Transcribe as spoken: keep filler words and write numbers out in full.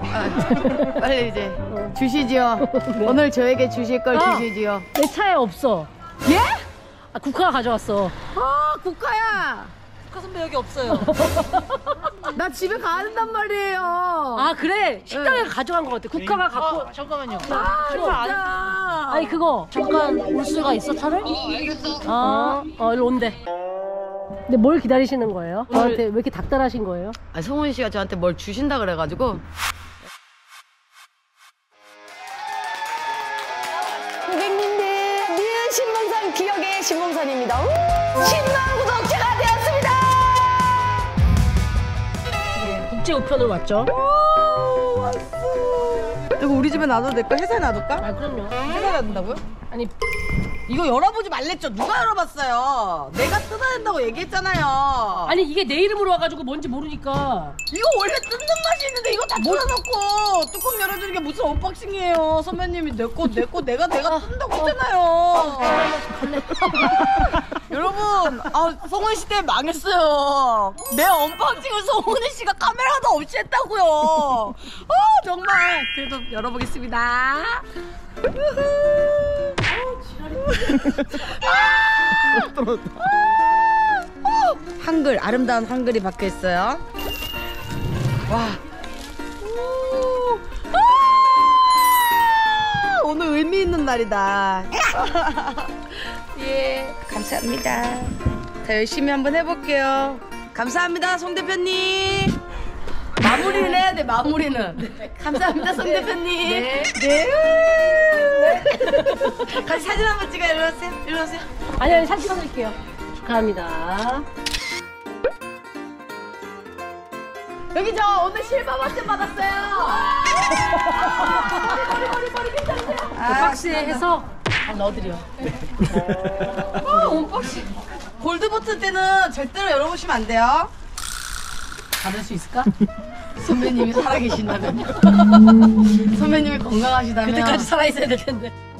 아, 빨리 이제 어. 주시지요. 네. 오늘 저에게 주실 걸 아, 주시지요. 내 차에 없어. 예? 아, 국화가 가져왔어. 아, 국화야. 국화 선배 여기 없어요. 나 집에 가야 된단 말이에요. 아, 그래? 식당에 네. 가져간 것 같아. 국화가 갖고. 아, 잠깐만요. 아, 진짜. 아니, 그거 잠깐 올 수가 있어, 차를? 어, 알겠어. 아, 어, 일로 온대. 근데 뭘 기다리시는 거예요? 저한테 왜 이렇게 닭달하신 거예요? 아, 성훈 씨가 저한테 뭘 주신다 그래가지고. 고객님들, 니은 신봉산 기억의 신봉산입니다. 십만 구독자가 되었습니다. 네, 국제 우편을 왔죠. 오, 왔어. 이거 우리 집에 놔둬도 될까? 회사에 놔둘까? 아, 그럼요. 회사에 놔둔다고요? 아니, 이거 열어보지 말랬죠? 누가 열어봤어요? 내가 뜯어야 된다고 얘기했잖아요. 아니 이게 내 이름으로 와가지고 뭔지 모르니까. 이거 원래 뜯는 맛이 있는데 이거 다 뜯어놓고 뚜껑 열어주는 게 무슨 언박싱이에요. 선배님이 내 거, 내 거, 내가 내가 뜯는다고 했잖아요. 여러분, 아, 성훈 씨 때문에 망했어요. 내 언박싱을 성훈 씨가 카메라도 없이 했다고요. 아, 정말. 그래도 열어보겠습니다. 아, 한글, 아름다운 한글이 박혀 있어요. 와. 아, 오늘 의미 있는 날이다. 예, 감사합니다. 자, 열심히 한번 해볼게요. 감사합니다, 송 대표님. 마무리는 해야 돼, 마무리는. 네. 감사합니다, 송 대표님. 네. 네. 네. 같이 사진 한번 찍어요. 일로 오세요. 일로 오세요. 아니, 아니, 사진 찍어드릴게요. 축하합니다. 여기 저 오늘 실버 버튼 받았어요. 머리, 머리, 머리, 괜찮으세요? 아, 박스에 해서 다 넣어드려. 아, 언박싱. 골드 버튼 때는 절대로 열어보시면 안 돼요. 받을 수 있을까? 선배님이 살아계신다면요. 선배님이 건강하시다면 그때까지 살아있어야 될 텐데.